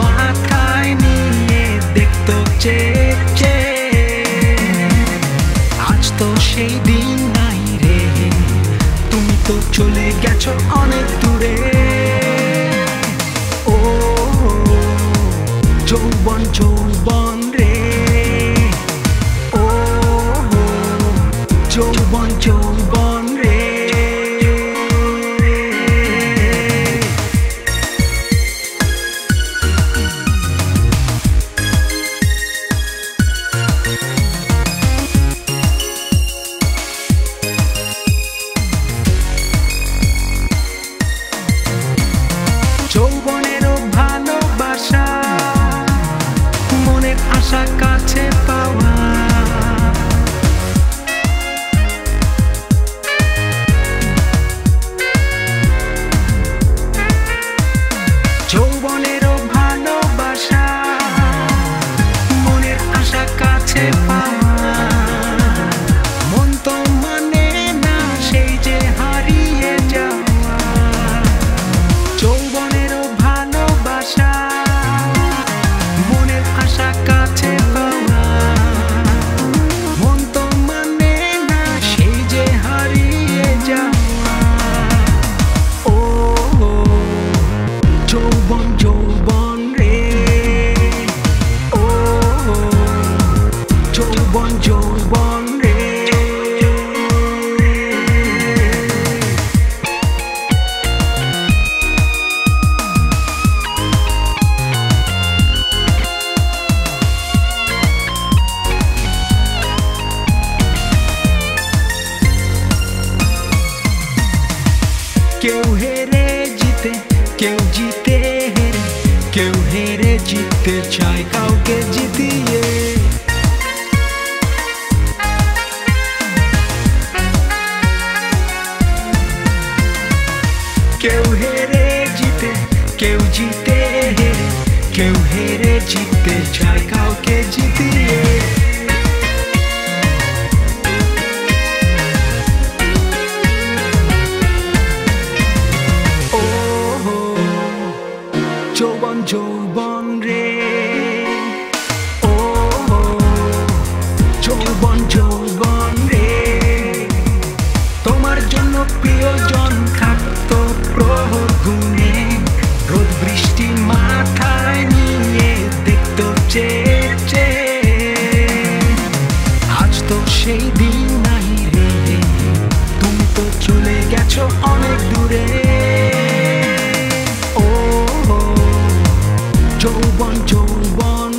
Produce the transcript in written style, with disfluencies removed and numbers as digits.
মাথায় নিয়ে দেখতো চেয়ে। আজ তো সেই দিন নাই রে, তুমি তো চলে গেছো অনেক দূরে। ও যৌবন যৌবন রে, ও যৌবন যৌবন রে। যৌবনেরও ভালোবাসা, মনের আশা কাছে পাওয়া, যৌবনেরও ভালোবাসা, মনের আশা কাছে পাওয়া। মন তো মানে না সেই যে হারিয়ে যাওয়া। যৌবনেরও ভালোবাসা, মনের আশা কাছে পাওয়া। মন তো মানে না সেই যে হারিয়ে যাওয়া। ও যৌবন যৌবন রে, ও যৌবন যৌবন রে। কেউ হেরে জিতে, কেউ জিতে হেরে, কেউ হেরে জিততে চায় কাউকে জিতিয়ে। কেউ হেরে জিতে, কেউ জিতে হেরে, কেউ হেরে জিততে চায় কাউকে জিতিয়ে। যৌবন যৌবন রে, ও যৌবন যৌবন রে। তোমার জন্য প্রিয়জন থাকতো প্রহর গুনে, রোদ বৃষ্টি মাথায় নিয়ে দেখতো চেয়ে। আজ তো সেই দিন নাই রে, তুমি তো চলে গেছো অনেক দূরে। যৌবন যৌবন